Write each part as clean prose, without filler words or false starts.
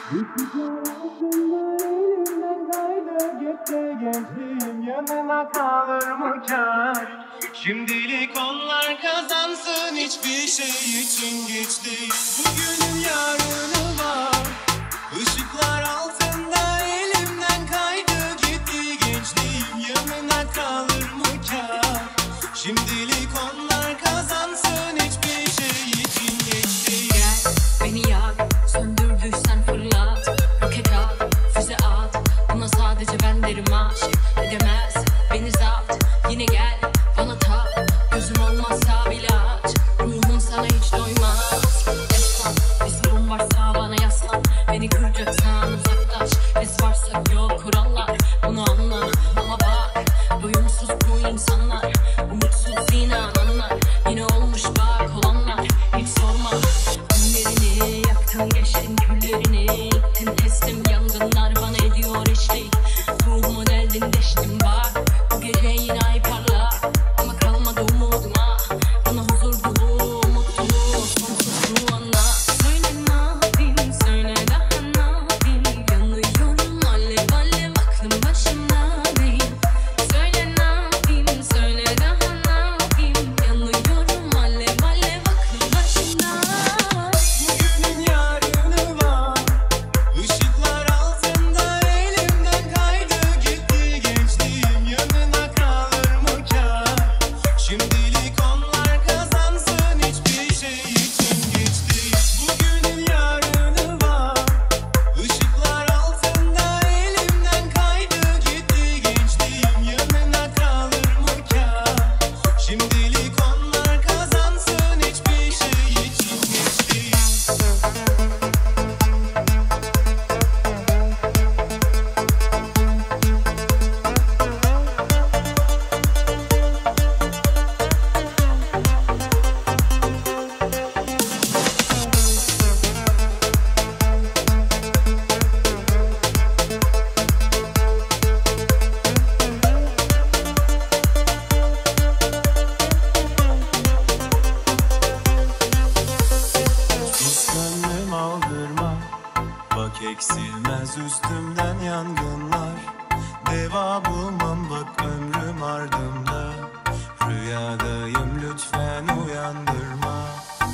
Işıklar altında elimden kaydı gitti gençliğim, yanına kalır mı kâr? Şimdilik onlar kazansın, hiçbir şey için geç değil. Bugünün yarını var. Işıklar altında elimden kaydı gitti gençliğim, yanına kalır mı kâr? Şimdilik onlar kazansın, hiçbir şey için geç değil. Gel beni yak, söndürdüysen fırlat, roket at, füze at. Buna sadece ben derim, aşk edemez beni zapt. Yine gel bana tak, gözüm olmazsa bile aç. Ruhum sana hiç doymaz. Destan bir sorun varsa bana yaslan. Beni kıracaksan uzaklaş. Biz varsak yok kurallar, bunu anla. Ama bak doyumsuz bu insanlar, umutsuz inananlar. Yine olmuş bak olanlar, hiç sorma. Günlerini yaktın, geçtin küllerini, ittin teslim. Yangınlar bana ediyor eşlik. Ruhumu deldin deştim bak. Bu gece yine ay parlar ama kalmadı umuduma. Bana huzur dolu, mutluluğu, sonsuzluğu anla. Söyle ne yapayım, söyle daha ne yapayım? Yanıyorum alev alev, aklım başımda değil. Söyle ne yapayım, söyle daha ne yapayım? Yanıyorum alev alev, aklım başımda. Bugünün yarını var. Işıklar altında elimden kaydı gitti gençliğim, yanına kalır mı kâr? Şimdilik onlar kazansın, hiçbir şey için geç değil. Bugünün yarını var. Işıklar altında elimden kaydı gitti gençliğim, yanına kalır mı kâr? Şimdilik onlar kazansın, hiçbir şey için geç değil. Sus gönlüm aldırma, bak eksilmez üstümden yangınlar. Deva bulmam bak ömrüm ardımda, rüyadayım lütfen uyandırma.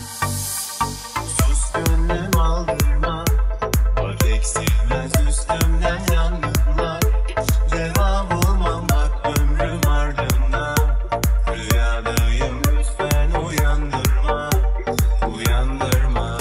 Sus gönlüm aldırma, bak eksilmez üstümden yangınlar. Deva bulmam bak ömrüm ardımda, rüyadayım lütfen uyandırma. Uyandırma.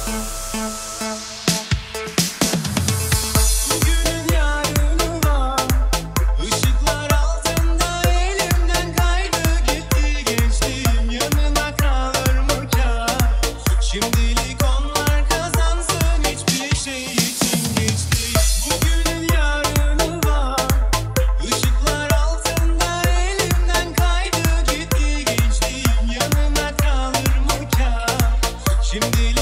Bugünün yarını var. Işıklar altında elimden kaydı gitti gençliğim, yanına kalır mı kâr? Şimdilik onlar kazansın, hiçbir şey için geç değil. Bugünün yarını var. Işıklar altında elimden kaydı gitti gençliğim, yanına kalır mı kâr? Şimdilik